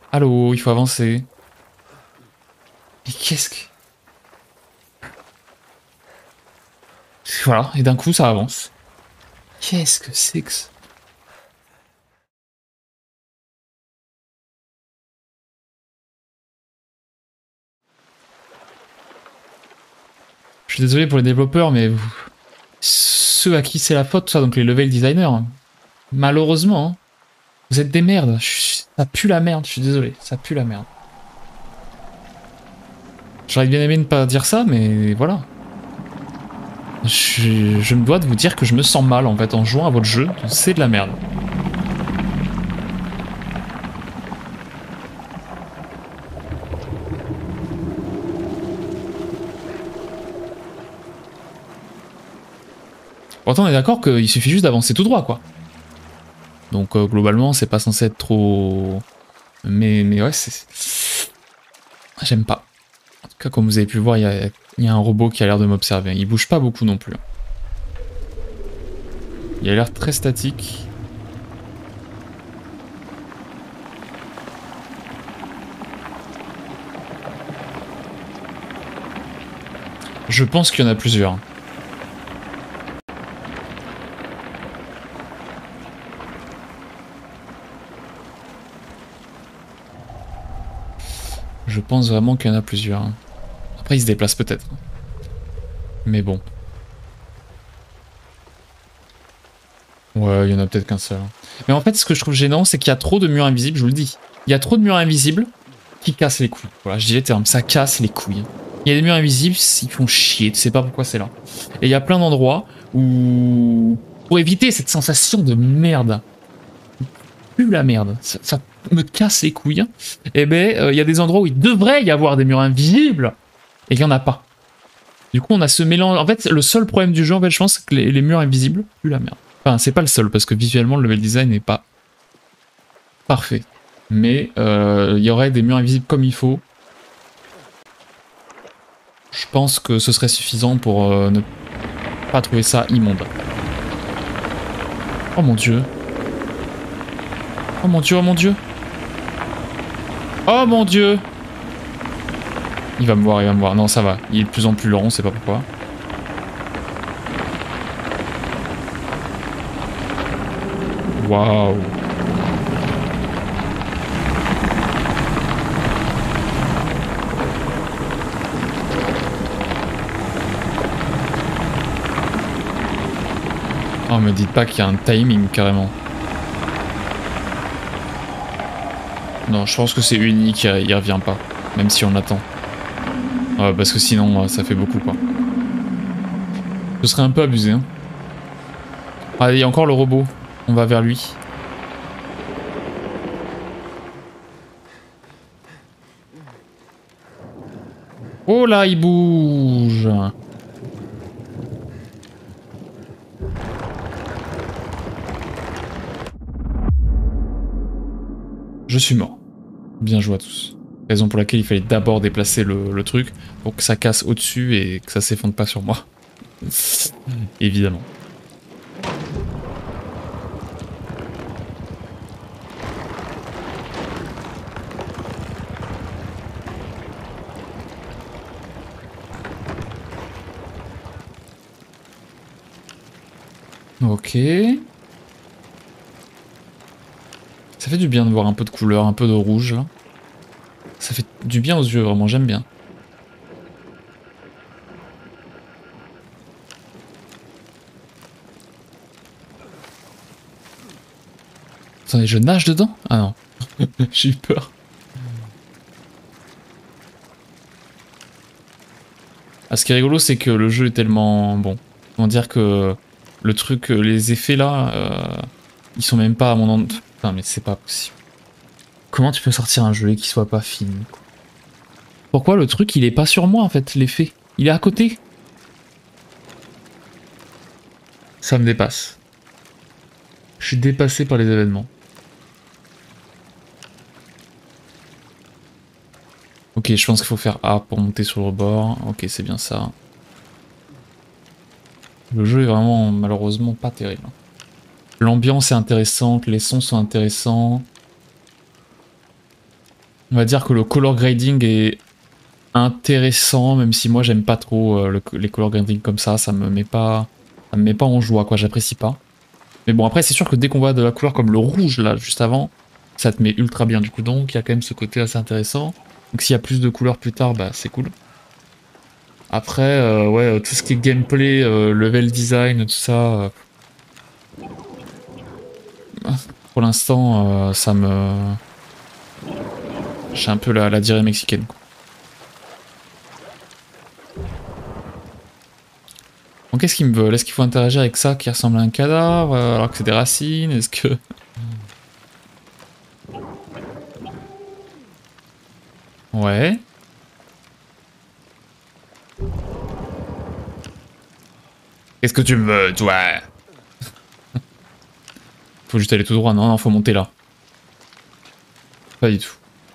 Allô, il faut avancer. Mais qu'est-ce que... Voilà, et d'un coup ça avance. Qu'est-ce que c'est que ça? Je suis désolé pour les développeurs, mais ceux à qui c'est la faute, ça, donc les level designers, hein, malheureusement, hein, vous êtes des merdes. Ça pue la merde, je suis désolé, ça pue la merde. J'aurais bien aimé ne pas dire ça, mais voilà. Je me dois de vous dire que je me sens mal en fait en jouant à votre jeu, c'est de la merde. Pourtant on est d'accord qu'il suffit juste d'avancer tout droit quoi. Donc globalement c'est pas censé être trop... Mais ouais c'est... J'aime pas. En tout cas comme vous avez pu voir il y a un robot qui a l'air de m'observer. Il bouge pas beaucoup non plus. Il a l'air très statique. Je pense qu'il y en a plusieurs. Je pense vraiment qu'il y en a plusieurs. Après il se déplace peut-être. Mais bon. Ouais, il y en a peut-être qu'un seul. Mais en fait, ce que je trouve gênant, c'est qu'il y a trop de murs invisibles, je vous le dis. Il y a trop de murs invisibles qui cassent les couilles. Voilà, je dis les termes, ça casse les couilles. Il y a des murs invisibles, ils font chier, tu sais pas pourquoi c'est là. Et il y a plein d'endroits où... Pour éviter cette sensation de merde, plus la merde, ça me casse les couilles, et ben, il y a des endroits où il devrait y avoir des murs invisibles, et il n'y en a pas. Du coup, on a ce mélange... En fait, le seul problème du jeu, en fait, je pense, c'est que les murs invisibles, plus la merde. Enfin, c'est pas le seul, parce que visuellement, le level design n'est pas parfait. Mais il y aurait des murs invisibles comme il faut. Je pense que ce serait suffisant pour ne pas trouver ça immonde. Oh mon dieu. Oh mon dieu, oh mon dieu. Oh mon dieu. Il va me voir, il va me voir. Non, ça va. Il est de plus en plus lent, on sait pas pourquoi. Waouh. Oh, me dites pas qu'il y a un timing carrément. Non, je pense que c'est unique, il revient pas. Même si on l'attend. Parce que sinon, ça fait beaucoup quoi. Ce serait un peu abusé. Hein. Ah, il y a encore le robot. On va vers lui. Oh là, il bouge. Je suis mort. Bien joué à tous. Raison pour laquelle il fallait d'abord déplacer le truc pour que ça casse au-dessus et que ça s'effondre pas sur moi. Évidemment. Ok. Ça fait du bien de voir un peu de couleur, un peu de rouge. Là. Ça fait du bien aux yeux, vraiment, j'aime bien. Attendez, je nage dedans? Ah non. J'ai eu peur. Ah, ce qui est rigolo, c'est que le jeu est tellement bon. Comment dire que le truc, les effets là, ils sont même pas à mon endroit. Putain, mais c'est pas possible. Comment tu peux sortir un jeu qui soit pas fini? Pourquoi le truc il est pas sur moi en fait, l'effet? Il est à côté? Ça me dépasse. Je suis dépassé par les événements. Ok, je pense qu'il faut faire A pour monter sur le rebord. Ok, c'est bien ça. Le jeu est vraiment malheureusement pas terrible. L'ambiance est intéressante, les sons sont intéressants. On va dire que le color grading est intéressant, même si moi j'aime pas trop les color grading comme ça me met pas en joie, quoi, j'apprécie pas. Mais bon, après c'est sûr que dès qu'on voit de la couleur comme le rouge là juste avant, ça te met ultra bien du coup, donc il y a quand même ce côté assez intéressant. Donc s'il y a plus de couleurs plus tard, bah c'est cool. Après, ouais, tout ce qui est gameplay, level design, tout ça, pour l'instant, ça me... J'ai un peu la diarrhée mexicaine, quoi. Donc qu'est-ce qu'ils me veulent? Est-ce qu'il faut interagir avec ça qui ressemble à un cadavre, alors que c'est des racines? Est-ce que... Ouais. Qu'est-ce que tu me veux, toi? Faut juste aller tout droit, non, non, faut monter là. Pas du tout.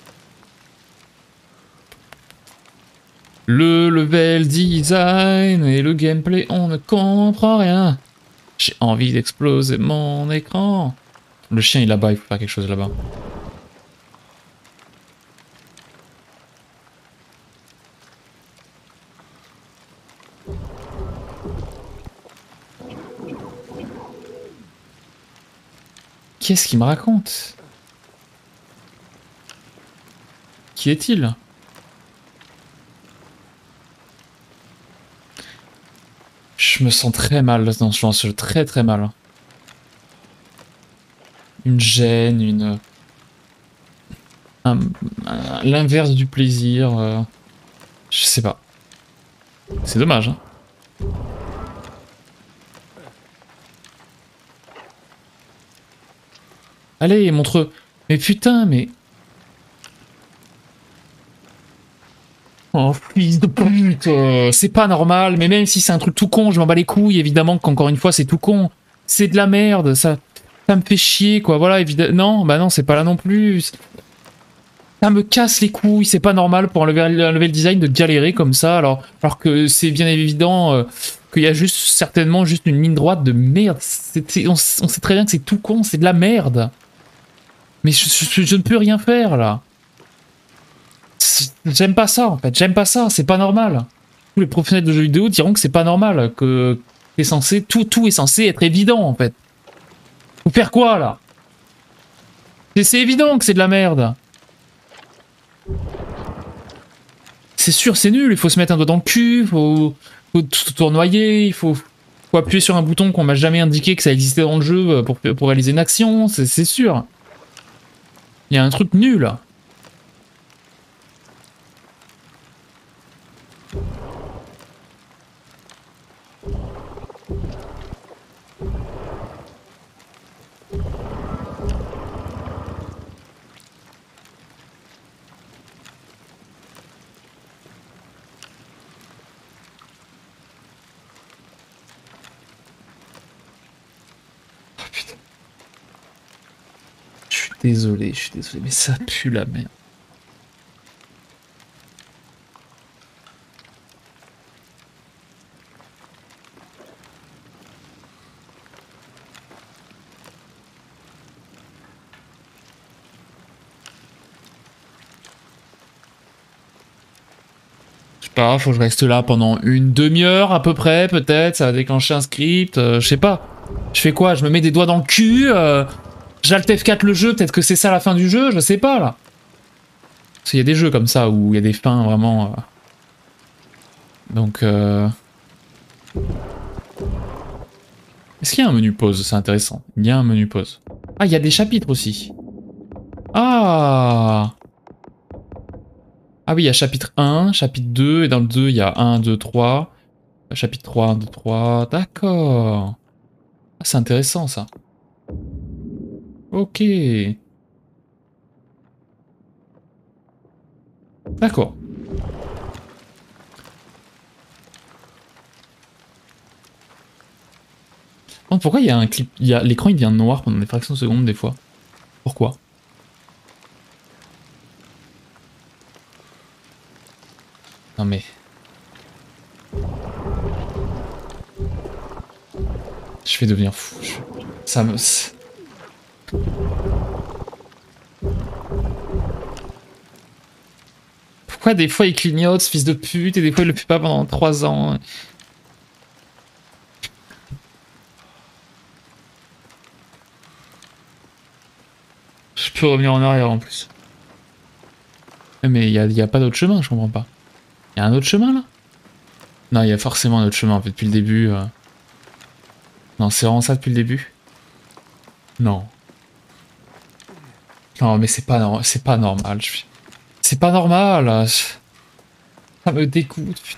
Le level design et le gameplay, on ne comprend rien. J'ai envie d'exploser mon écran. Le chien est là-bas, il faut faire quelque chose là-bas. Qu'est-ce qu'il me raconte? Qui est-il? Je me sens très mal dans ce jeu, très très mal. Une gêne, une... l'inverse du plaisir. Je sais pas. C'est dommage, hein. Allez, montre... Mais putain, mais... Oh, fils de pute, c'est pas normal, mais même si c'est un truc tout con, je m'en bats les couilles, évidemment qu'encore une fois, c'est tout con. C'est de la merde, ça me fait chier, quoi, voilà, évidemment... Non, bah non, c'est pas là non plus. Ça me casse les couilles, c'est pas normal pour un level design de galérer comme ça, alors que c'est bien évident qu'il y a juste, certainement, juste une ligne droite de merde. On sait très bien que c'est tout con, c'est de la merde. Mais je ne peux rien faire, là. J'aime pas ça, en fait, j'aime pas ça, c'est pas normal. Tous les professionnels de jeux vidéo diront que c'est pas normal, que tout est censé être évident, en fait. Faut faire quoi, là? C'est évident que c'est de la merde. C'est sûr, c'est nul, il faut se mettre un doigt dans le cul, faut tournoyer, il faut appuyer sur un bouton qu'on m'a jamais indiqué que ça existait dans le jeu pour réaliser une action, c'est sûr. Il y a un truc nul, là. Je suis désolé, mais ça pue la merde. Je sais pas, faut que je reste là pendant une demi-heure à peu près, peut-être, ça va déclencher un script, je sais pas. Je fais quoi? Je me mets des doigts dans le cul, j'alt F4 le jeu, peut-être que c'est ça la fin du jeu, je sais pas là. Parce qu'il y a des jeux comme ça où il y a des fins vraiment... Donc... Est-ce qu'il y a un menu pause? C'est intéressant. Il y a un menu pause. Ah, il y a des chapitres aussi. Ah! Ah oui, il y a chapitre 1, chapitre 2, et dans le 2, il y a 1, 2, 3. Chapitre 3, 1, 2, 3. D'accord. Ah, c'est intéressant ça. Ok. D'accord. Oh, pourquoi il y a un clip... L'écran il devient noir pendant des fractions de secondes des fois? Pourquoi? Non mais... Je vais devenir fou. Ça me... Pourquoi des fois il clignote, ce fils de pute, et des fois il le fait pas pendant 3 ans? Je peux revenir en arrière en plus. Mais il y a pas d'autre chemin, je comprends pas. Il y a un autre chemin là? Non, il y a forcément un autre chemin en fait depuis le début. Non, c'est vraiment ça depuis le début? Non. Non, mais c'est pas normal. C'est pas normal. Ça me dégoûte, putain.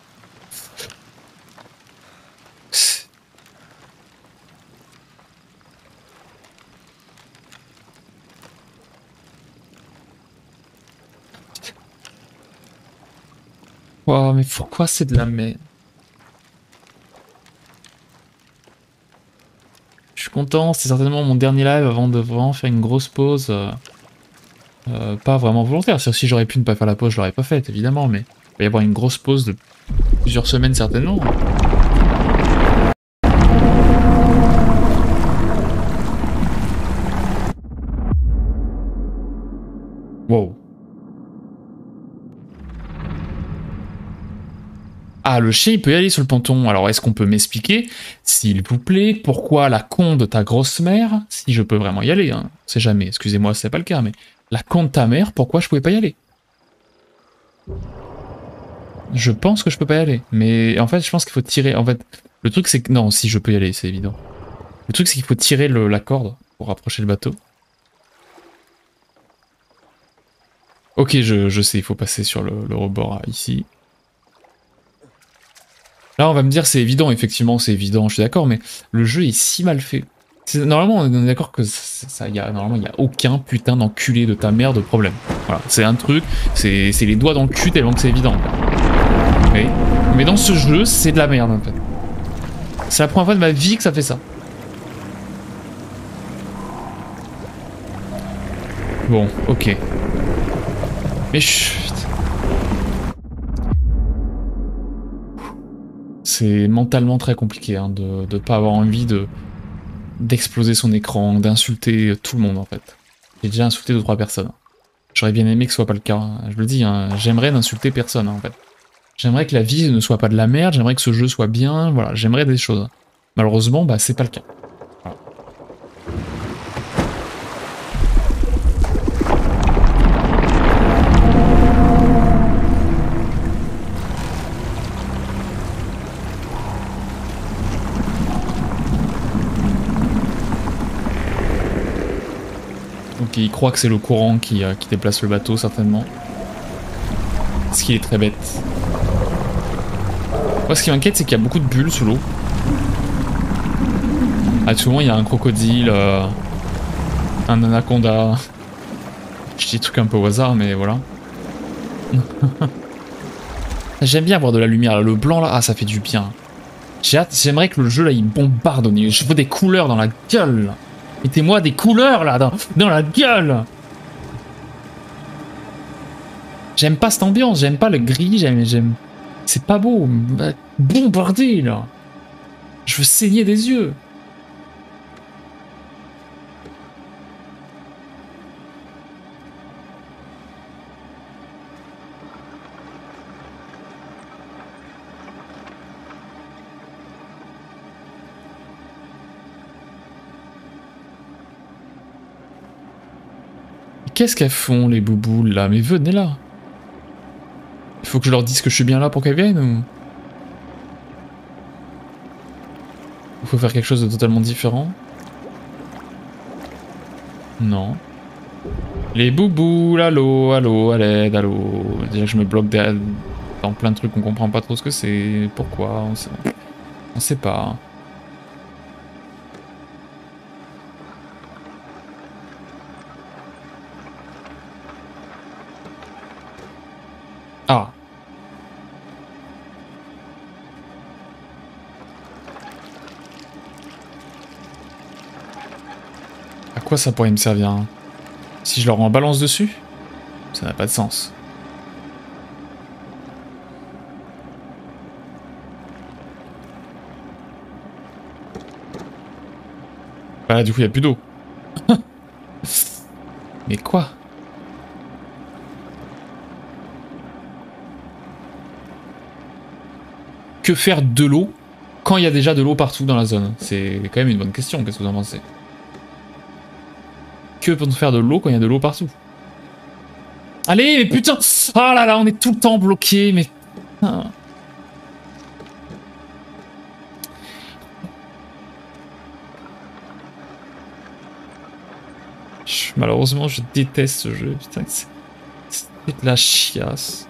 Oh, mais pourquoi c'est de la merde? Je suis content, c'est certainement mon dernier live avant de vraiment faire une grosse pause. Pas vraiment volontaire. Si j'aurais pu ne pas faire la pause, je l'aurais pas faite, évidemment, mais il va y avoir une grosse pause de plusieurs semaines certainement. Wow. Ah, le chien, il peut y aller sur le ponton. Alors, est-ce qu'on peut m'expliquer, s'il vous plaît, pourquoi la con de ta grosse mère, si je peux vraiment y aller, hein, c'est jamais, excusez-moi, c'est pas le cas, mais la con de ta mère, pourquoi je pouvais pas y aller? Je pense que je peux pas y aller, mais en fait, je pense qu'il faut tirer. En fait, le truc, c'est que non, si je peux y aller, c'est évident. Le truc, c'est qu'il faut tirer la corde pour rapprocher le bateau. Ok, je sais, il faut passer sur le rebord ici. Là, on va me dire c'est évident, effectivement, c'est évident, je suis d'accord, mais le jeu est si mal fait. Normalement, on est d'accord que normalement, il n'y a aucun putain d'enculé de ta mère de problème. Voilà, c'est un truc, c'est les doigts dans le cul tellement que c'est évident. Mais dans ce jeu, c'est de la merde, en fait. C'est la première fois de ma vie que ça fait ça. Bon, ok. Mais chut. C'est mentalement très compliqué hein, de pas avoir envie d'exploser son écran, d'insulter tout le monde en fait. J'ai déjà insulté 2-3 personnes. J'aurais bien aimé que ce soit pas le cas. Hein. Je le dis, hein, j'aimerais n'insulter personne hein, en fait. J'aimerais que la vie ne soit pas de la merde, j'aimerais que ce jeu soit bien, voilà, j'aimerais des choses. Malheureusement, bah c'est pas le cas. Voilà. Donc il croit que c'est le courant qui déplace le bateau certainement. Ce qui est très bête. Moi ce qui m'inquiète c'est qu'il y a beaucoup de bulles sous l'eau. Ah souvent il y a un crocodile, un anaconda. Je dis des trucs un peu au hasard mais voilà. J'aime bien avoir de la lumière là, le blanc là, ah ça fait du bien. J'aimerais que le jeu là il bombarde, je veux des couleurs dans la gueule là. Mettez-moi des couleurs là, dans la gueule. J'aime pas cette ambiance, j'aime pas le gris, j'aime... C'est pas beau, bombardé là. Je veux saigner des yeux. Qu'est-ce qu'elles font les bouboules là? Mais venez là. Il faut que je leur dise que je suis bien là pour qu'elles viennent ou... Il faut faire quelque chose de totalement différent? Non. Les bouboules, allô, allô, à l'aide, allô. Déjà que je me bloque dans plein de trucs, on comprend pas trop ce que c'est. Pourquoi? On sait pas. Ah. À quoi ça pourrait me servir hein? Si je leur en balance dessus? Ça n'a pas de sens. Bah là, du coup, il n'y a plus d'eau. Mais quoi? que faire de l'eau quand il y a déjà de l'eau partout dans la zone? C'est quand même une bonne question, qu'est-ce que vous en pensez? Que peut-on faire de l'eau quand il y a de l'eau partout? Allez, mais putain! Oh là là, on est tout le temps bloqué, mais... Putain. Malheureusement, je déteste ce jeu, putain, c'est de la chiasse.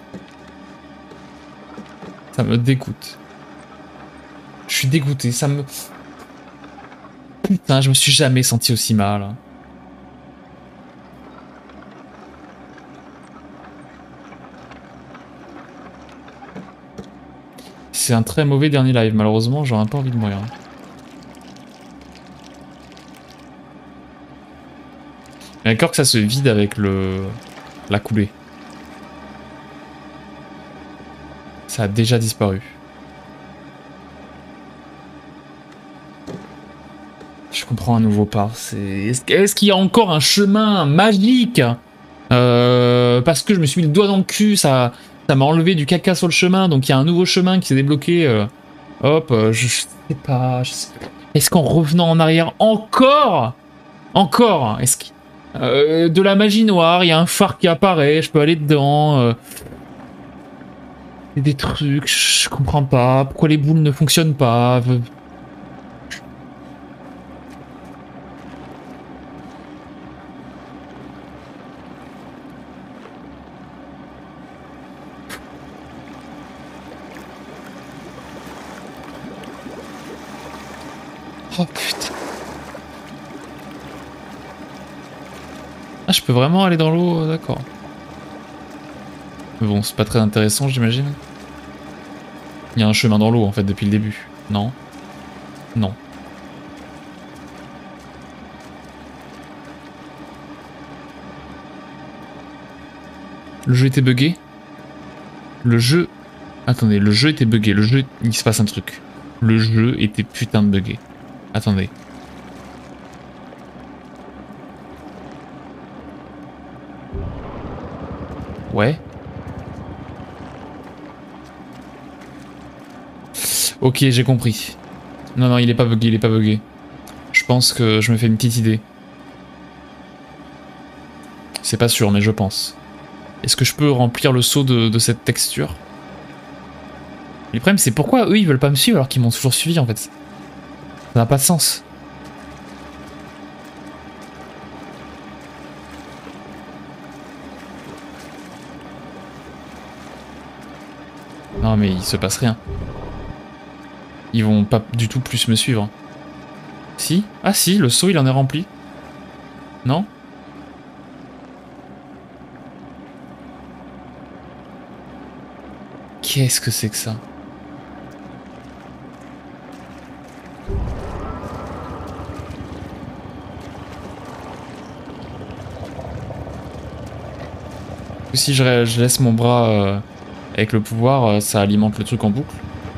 Ça me dégoûte. Je suis dégoûté, ça me... Putain, je me suis jamais senti aussi mal. C'est un très mauvais dernier live, malheureusement, j'aurais pas envie de mourir. D'accord que ça se vide avec la coulée. Ça a déjà disparu. Je comprends à nouveau pas. Est-ce qu'il y a encore un chemin magique parce que je me suis mis le doigt dans le cul, ça m'a enlevé du caca sur le chemin, donc il y a un nouveau chemin qui s'est débloqué. Hop, je sais pas. Est-ce qu'en revenant en arrière encore, est-ce que de la magie noire, il y a un phare qui apparaît, je peux aller dedans. Des trucs, je comprends pas. Pourquoi les boules ne fonctionnent pas? Oh putain. Ah, je peux vraiment aller dans l'eau, d'accord. Mais bon, c'est pas très intéressant, j'imagine. Il y a un chemin dans l'eau, en fait, depuis le début. Non? Non. Le jeu était buggé? Le jeu... Attendez, le jeu était buggé. Le jeu... Il se passe un truc. Le jeu était putain de buggé. Attendez. Ouais. Ok, j'ai compris. Non, non, il est pas buggé, il est pas buggé. Je pense que je me fais une petite idée. C'est pas sûr, mais je pense. Est-ce que je peux remplir le seau de cette texture? Le problème, c'est pourquoi eux, ils veulent pas me suivre alors qu'ils m'ont toujours suivi, en fait. Ça n'a pas de sens. Non, mais il se passe rien. Ils vont pas du tout plus me suivre. Si? Ah si, le seau, il en est rempli. Non? Qu'est-ce que c'est que ça? Si je laisse mon bras avec le pouvoir, ça alimente le truc en boucle.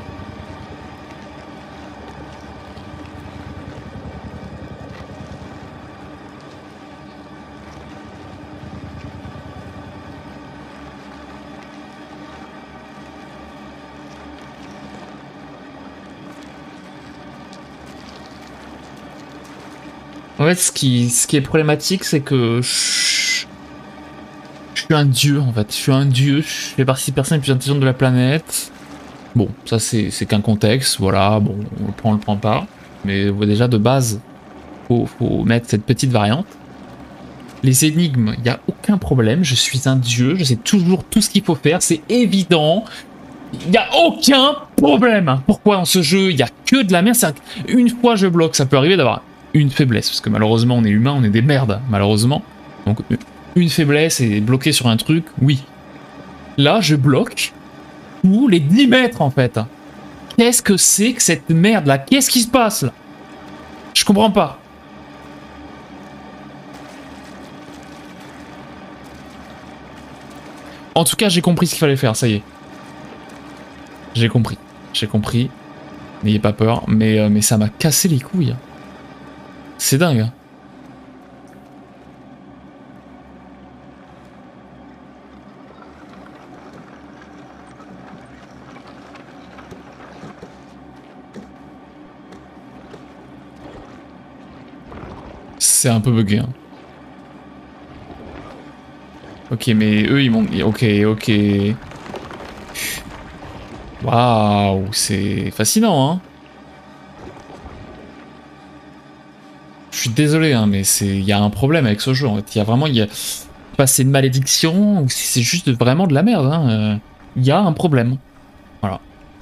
En fait, ce qui est problématique, c'est que je suis un dieu, en fait. Je suis un dieu, je fais partie des personnes les plus intelligentes de la planète. Bon, ça c'est qu'un contexte, voilà, bon, on le prend pas. Mais déjà, de base, faut mettre cette petite variante. Les énigmes, il n'y a aucun problème, je suis un dieu, je sais toujours tout ce qu'il faut faire, c'est évident. Il n'y a aucun problème. Pourquoi dans ce jeu, il n'y a que de la merde? Une fois je bloque, ça peut arriver d'avoir une faiblesse, parce que malheureusement on est humain, on est des merdes, malheureusement. Donc une faiblesse et bloquer sur un truc, oui. Là, je bloque tous les 10 mètres en fait. Qu'est-ce que c'est que cette merde là? Qu'est-ce qui se passe là? Je comprends pas. En tout cas, j'ai compris ce qu'il fallait faire, ça y est. J'ai compris. J'ai compris. N'ayez pas peur, mais ça m'a cassé les couilles. C'est dingue. C'est un peu bugué. Hein. Ok, mais eux, ils m'ont... Ok, ok. Waouh, c'est fascinant, hein. Je suis désolé, hein, mais il y a un problème avec ce jeu, en fait. Il y a vraiment... Pas c'est une malédiction, ou si c'est juste vraiment de la merde, hein. Il y a un problème. Voilà.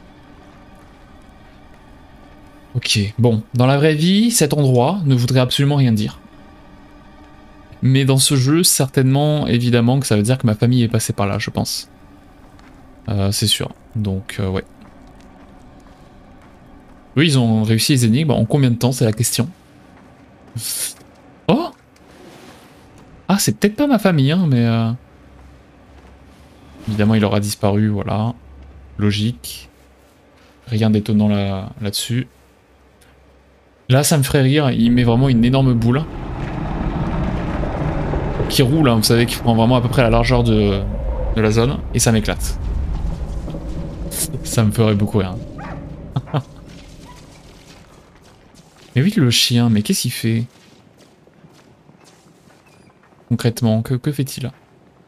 Ok, bon. Dans la vraie vie, cet endroit ne voudrait absolument rien dire. Mais dans ce jeu, certainement, évidemment, que ça veut dire que ma famille est passée par là, je pense. C'est sûr. Donc, ouais. Oui, ils ont réussi les énigmes. En combien de temps, c'est la question. Oh! Ah, c'est peut-être pas ma famille, hein, mais... Évidemment, il aura disparu, voilà. Logique. Rien d'étonnant là-dessus. Là, ça me ferait rire. Il met vraiment une énorme boule. Qui roule, hein, vous savez, qui prend vraiment à peu près la largeur de la zone. Et ça m'éclate. Ça me ferait beaucoup rire. Mais oui, le chien, mais qu'est-ce qu'il fait? Concrètement, que fait-il là?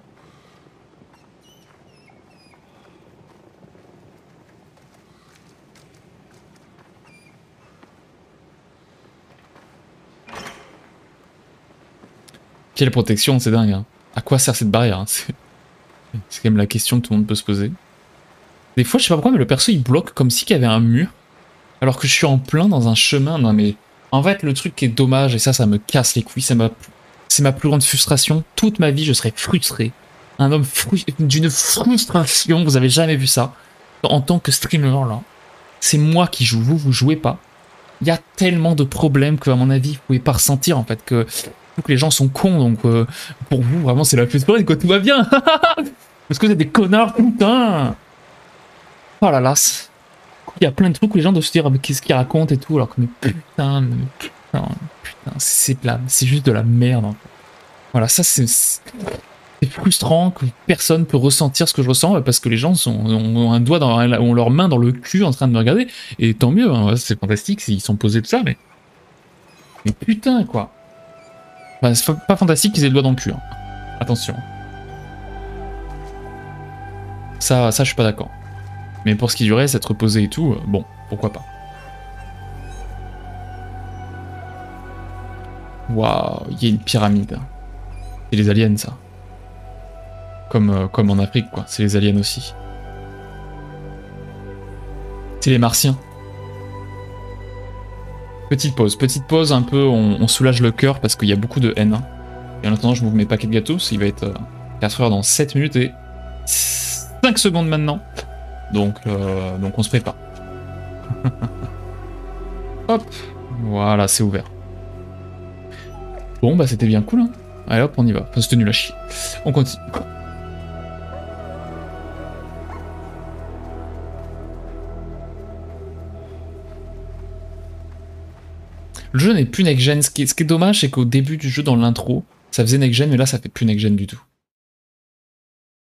Quelle protection, c'est dingue. Hein. À quoi sert cette barrière hein? C'est quand même la question que tout le monde peut se poser. Des fois, je sais pas pourquoi, mais le perso il bloque comme si qu'il y avait un mur. Alors que je suis en plein dans un chemin. Non mais, en fait, le truc qui est dommage, et ça me casse les couilles, c'est ma plus grande frustration. Toute ma vie, je serais frustré. Un homme d'une frustration, vous avez jamais vu ça. En tant que streamer, là. C'est moi qui joue, vous jouez pas. Il y a tellement de problèmes que, à mon avis, vous pouvez pas ressentir, en fait, que les gens sont cons, donc pour vous, vraiment, c'est la fête foraine, quoi, tout va bien. Parce que vous êtes des connards, putain. Oh là là. Il y a plein de trucs où les gens doivent se dire, mais qu'est-ce qu'ils racontent et tout, alors que, mais putain, c'est juste de la merde. En fait. Voilà, ça, c'est frustrant que personne peut ressentir ce que je ressens parce que les gens ont un doigt ont leur main dans le cul en train de me regarder. Et tant mieux, hein, c'est fantastique s'ils sont posés de ça, mais putain, quoi. Bah, c'est pas fantastique qu'ils aient le doigt dans le cul. Hein. Attention. Ça, je suis pas d'accord. Mais pour ce qui du reste, être posé et tout, bon, pourquoi pas. Waouh, il y a une pyramide. C'est les aliens, ça. Comme en Afrique, quoi. C'est les aliens aussi. C'est les martiens. Petite pause un peu, on soulage le cœur parce qu'il y a beaucoup de haine. Hein. Et en attendant, je m'ouvre mes paquets de gâteaux, il va être 4 heures dans 7 minutes et 5 secondes maintenant. Donc on se prépare. Hop, voilà, c'est ouvert. Bon, bah c'était bien cool. Hein. Allez hop, on y va. Enfin, c'était nul à chier. On continue. Le jeu n'est plus next-gen. Ce qui est dommage, c'est qu'au début du jeu, dans l'intro, ça faisait next-gen, mais là, ça fait plus next-gen du tout.